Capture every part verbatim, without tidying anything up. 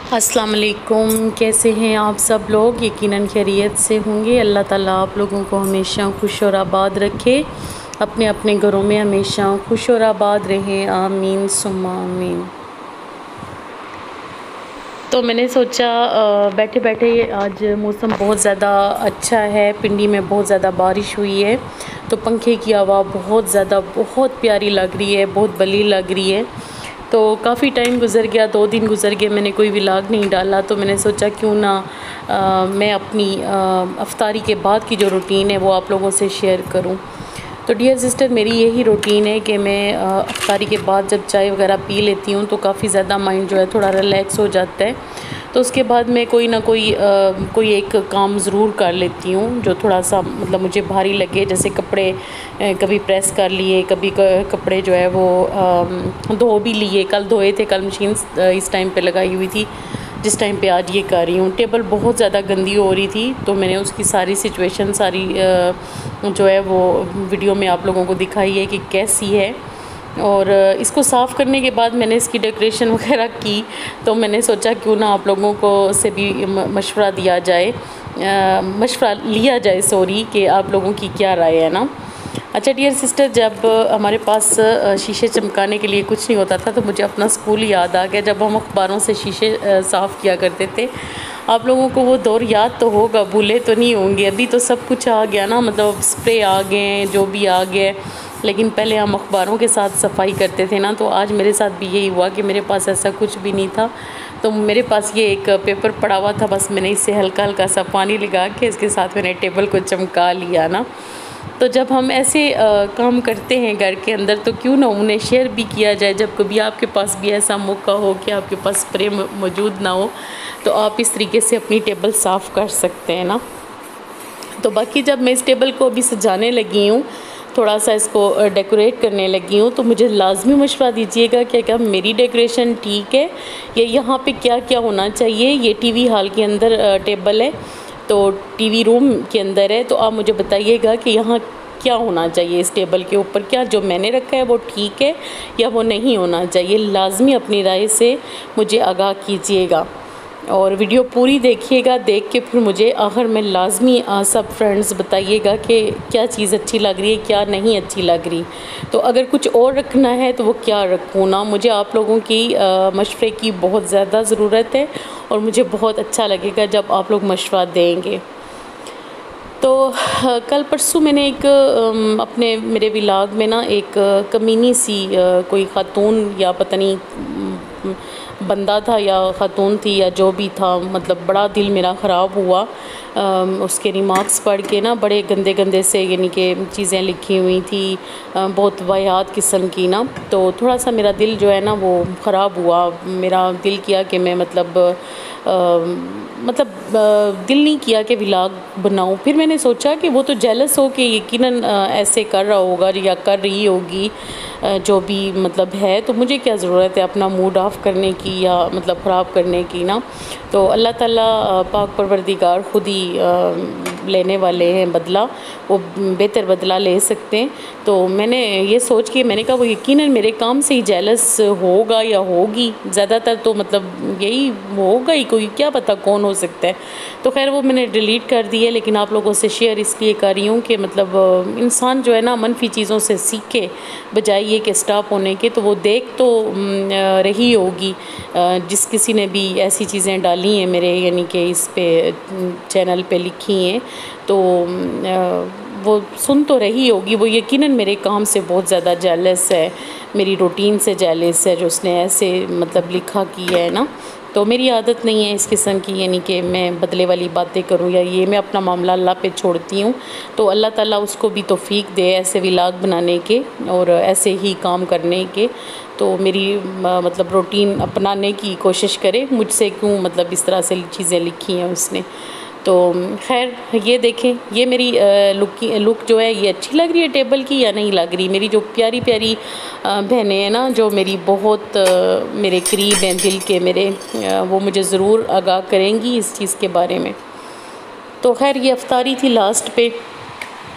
अस्सलाम वालेकुम। कैसे हैं आप सब लोग? यकीनन खैरियत से होंगे। अल्लाह ताला आप लोगों को हमेशा खुश और आबाद रखे, अपने अपने घरों में हमेशा खुश और आबाद रहें। आमीन सुम्मा आमीन। तो मैंने सोचा बैठे बैठे आज मौसम बहुत ज़्यादा अच्छा है, पिंडी में बहुत ज़्यादा बारिश हुई है, तो पंखे की हवा बहुत ज़्यादा बहुत प्यारी लग रही है, बहुत बली लग रही है। तो काफ़ी टाइम गुज़र गया, दो दिन गुज़र गए, मैंने कोई व्लॉग नहीं डाला। तो मैंने सोचा क्यों ना आ, मैं अपनी अफ्तारी के बाद की जो रूटीन है वो आप लोगों से शेयर करूं। तो डियर सिस्टर, मेरी यही रूटीन है कि मैं अफ्तारी के बाद जब चाय वगैरह पी लेती हूँ तो काफ़ी ज़्यादा माइंड जो है थोड़ा रिलैक्स हो जाता है। तो उसके बाद मैं कोई ना कोई आ, कोई एक काम ज़रूर कर लेती हूँ जो थोड़ा सा मतलब मुझे भारी लगे। जैसे कपड़े कभी प्रेस कर लिए, कभी कपड़े जो है वो धो भी लिए। कल धोए थे, कल मशीन इस टाइम पे लगाई हुई थी जिस टाइम पे आज ये कर रही हूँ। टेबल बहुत ज़्यादा गंदी हो रही थी तो मैंने उसकी सारी सिचुएशन सारी जो है वो वीडियो में आप लोगों को दिखाई है कि कैसी है। और इसको साफ़ करने के बाद मैंने इसकी डेकोरेशन वगैरह की, तो मैंने सोचा क्यों ना आप लोगों को से भी मशवरा दिया जाए, मशवरा लिया जाए सॉरी कि आप लोगों की क्या राय है ना। अच्छा डियर सिस्टर, जब हमारे पास शीशे चमकाने के लिए कुछ नहीं होता था तो मुझे अपना स्कूल याद आ गया, जब हम अखबारों से शीशे साफ़ किया करते थे। आप लोगों को वो दौर याद तो होगा, भूले तो नहीं होंगे। अभी तो सब कुछ आ गया ना, मतलब स्प्रे आ गए, जो भी आ गए, लेकिन पहले हम अखबारों के साथ सफाई करते थे ना। तो आज मेरे साथ भी यही हुआ कि मेरे पास ऐसा कुछ भी नहीं था, तो मेरे पास ये एक पेपर पड़ा हुआ था, बस मैंने इससे हल्का हल्का सा पानी लगा के इसके साथ मैंने टेबल को चमका लिया ना। तो जब हम ऐसे आ, काम करते हैं घर के अंदर तो क्यों ना उन्हें शेयर भी किया जाए। जब कभी आपके पास भी ऐसा मौका हो कि आपके पास स्प्रे मौजूद ना हो तो आप इस तरीके से अपनी टेबल साफ़ कर सकते हैं ना। तो बाकी जब मैं इस टेबल को अभी सजाने लगी हूँ, थोड़ा सा इसको डेकोरेट करने लगी हूँ, तो मुझे लाजमी मशवरा दीजिएगा कि क्या मेरी डेकोरेशन ठीक है या यहाँ पे क्या क्या होना चाहिए। ये टीवी हॉल के अंदर टेबल है, तो टीवी रूम के अंदर है, तो आप मुझे बताइएगा कि यहाँ क्या होना चाहिए इस टेबल के ऊपर। क्या जो मैंने रखा है वो ठीक है या वो नहीं होना चाहिए। लाजमी अपनी राय से मुझे आगाह कीजिएगा और वीडियो पूरी देखिएगा। देख के फिर मुझे आखिर में लाजमी सब फ्रेंड्स बताइएगा कि क्या चीज़ अच्छी लग रही है, क्या नहीं अच्छी लग रही। तो अगर कुछ और रखना है तो वो क्या रखूँ ना। मुझे आप लोगों की मशवरे की बहुत ज़्यादा ज़रूरत है और मुझे बहुत अच्छा लगेगा जब आप लोग मशवरा देंगे। तो कल परसों मैंने एक अपने मेरे व्लॉग में ना एक कमीनी सी कोई खातून या पता नहीं बंदा था या खातून थी या जो भी था, मतलब बड़ा दिल मेरा ख़राब हुआ उसके रिमार्क्स पढ़ के ना। बड़े गंदे गंदे से यानी कि चीज़ें लिखी हुई थी, बहुत वाहियात किस्म की ना। तो थोड़ा सा मेरा दिल जो है ना वो ख़राब हुआ। मेरा दिल किया कि मैं मतलब आ, मतलब आ, दिल नहीं किया कि व्लॉग बनाऊं। फिर मैंने सोचा कि वो तो जेलस हो के यकीनन ऐसे कर रहा होगा या कर रही होगी जो भी मतलब है, तो मुझे क्या ज़रूरत है अपना मूड ऑफ करने की या मतलब ख़राब करने की ना। तो अल्लाह ताला पाक परवरदिगार ख़ुद ही लेने वाले हैं बदला, वो बेहतर बदला ले सकते हैं। तो मैंने ये सोच के मैंने कहा वो यकीनन मेरे काम से ही जेलस होगा या होगी, ज़्यादातर तो मतलब यही होगा ही, कोई क्या पता कौन हो सकता है। तो खैर वो मैंने डिलीट कर दी है, लेकिन आप लोगों से शेयर इसलिए कर रही हूँ कि मतलब इंसान जो है ना मनफी चीज़ों से सीखे बजाय ये कि स्टॉप होने के। तो वो देख तो रही होगी जिस किसी ने भी ऐसी चीज़ें डाली हैं मेरे यानी कि इस पे चैनल पे लिखी हैं, तो वो सुन तो रही होगी। वो यकीनन मेरे काम से बहुत ज़्यादा जेलस है, मेरी रूटीन से जेलस है जो उसने ऐसे मतलब लिखा की है ना। तो मेरी आदत नहीं है इस किस्म की यानी कि मैं बदले वाली बातें करूं या ये, मैं अपना मामला अल्लाह पे छोड़ती हूं। तो अल्लाह ताला उसको भी तौफीक दे ऐसे व्लॉग बनाने के और ऐसे ही काम करने के। तो मेरी मतलब रूटीन अपनाने की कोशिश करे, मुझसे क्यों मतलब इस तरह से चीज़ें लिखी हैं उसने। तो खैर ये देखें, ये मेरी लुक की लुक जो है ये अच्छी लग रही है टेबल की या नहीं लग रही। मेरी जो प्यारी प्यारी बहनें हैं ना जो मेरी बहुत मेरे करीब हैं दिल के मेरे, वो मुझे ज़रूर आगाह करेंगी इस चीज़ के बारे में। तो खैर ये अफ्तारी थी लास्ट पे,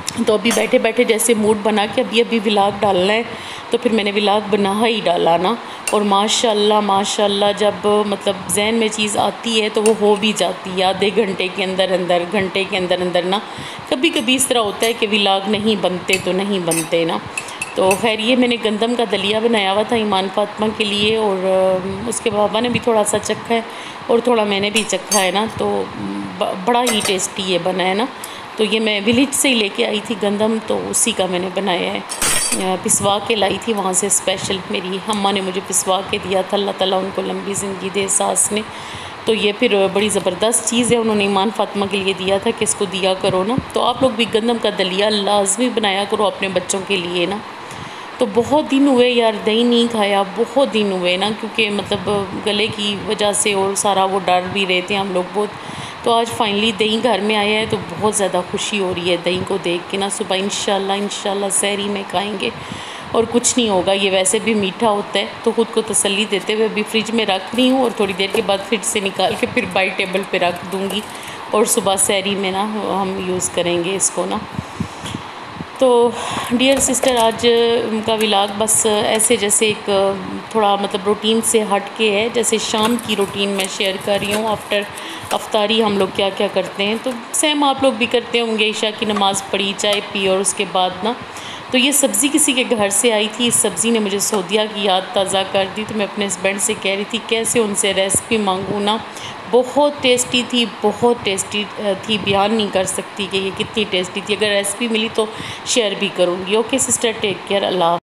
तो अभी बैठे बैठे जैसे मूड बना के अभी अभी व्लॉग डालना है, तो फिर मैंने व्लॉग बना ही डाला ना। और माशाल्लाह माशाल्लाह जब मतलब जहन में चीज़ आती है तो वो हो भी जाती है आधे घंटे के अंदर अंदर, घंटे के अंदर अंदर ना। कभी कभी इस तरह होता है कि व्लॉग नहीं बनते तो नहीं बनते ना। तो खैर ये मैंने गंदम का दलिया बनाया हुआ था ईमान फातिमा के लिए, और उसके बाबा ने भी थोड़ा सा चखा है और थोड़ा मैंने भी चखा है ना। तो बड़ा ही टेस्टी ये बना है ना। तो ये मैं विलेज से ही लेके आई थी गंदम, तो उसी का मैंने बनाया है, पिसवा के लाई थी वहाँ से स्पेशल। मेरी अम्मा ने मुझे पिसवा के दिया था, अल्लाह ताला उनको लंबी ज़िंदगी दे सास ने। तो ये फिर बड़ी ज़बरदस्त चीज़ है, उन्होंने ईमान फातिमा के लिए दिया था कि इसको दिया करो ना। तो आप लोग भी गंदम का दलिया लाजमी बनाया करो अपने बच्चों के लिए ना। तो बहुत दिन हुए यार दही नहीं खाया, बहुत दिन हुए ना, क्योंकि मतलब गले की वजह से और सारा वो डर भी रहे थे हम लोग बहुत। तो आज फाइनली दही घर में आया है, तो बहुत ज़्यादा खुशी हो रही है दही को देख के ना। सुबह इंशाल्लाह इंशाल्लाह सहरी में खाएंगे और कुछ नहीं होगा। ये वैसे भी मीठा होता है, तो ख़ुद को तसल्ली देते हुए अभी फ्रिज में रख रही हूँ, और थोड़ी देर के बाद फ्रिज से निकाल के फिर बाई टेबल पे रख दूँगी, और सुबह सहरी में ना हम यूज़ करेंगे इसको ना। तो डियर सिस्टर, आज का व्लॉग बस ऐसे जैसे एक थोड़ा मतलब रूटीन से हट के है, जैसे शाम की रूटीन मैं शेयर कर रही हूँ। आफ्टर अफ्तारी हम लोग क्या क्या करते हैं, तो सेम आप लोग भी करते होंगे। ईशा की नमाज़ पढ़ी, चाय पी, और उसके बाद ना तो ये सब्ज़ी किसी के घर से आई थी। इस सब्ज़ी ने मुझे सऊदिया की याद ताज़ा कर दी। तो मैं अपने हस्बैंड से कह रही थी कैसे उनसे रेसिपी मांगूँ ना। बहुत टेस्टी थी, बहुत टेस्टी थी, बयान नहीं कर सकती कि ये कितनी टेस्टी थी। अगर रेसिपी मिली तो शेयर भी करूँगी। ओके सिस्टर, टेक केयर, अल्लाह।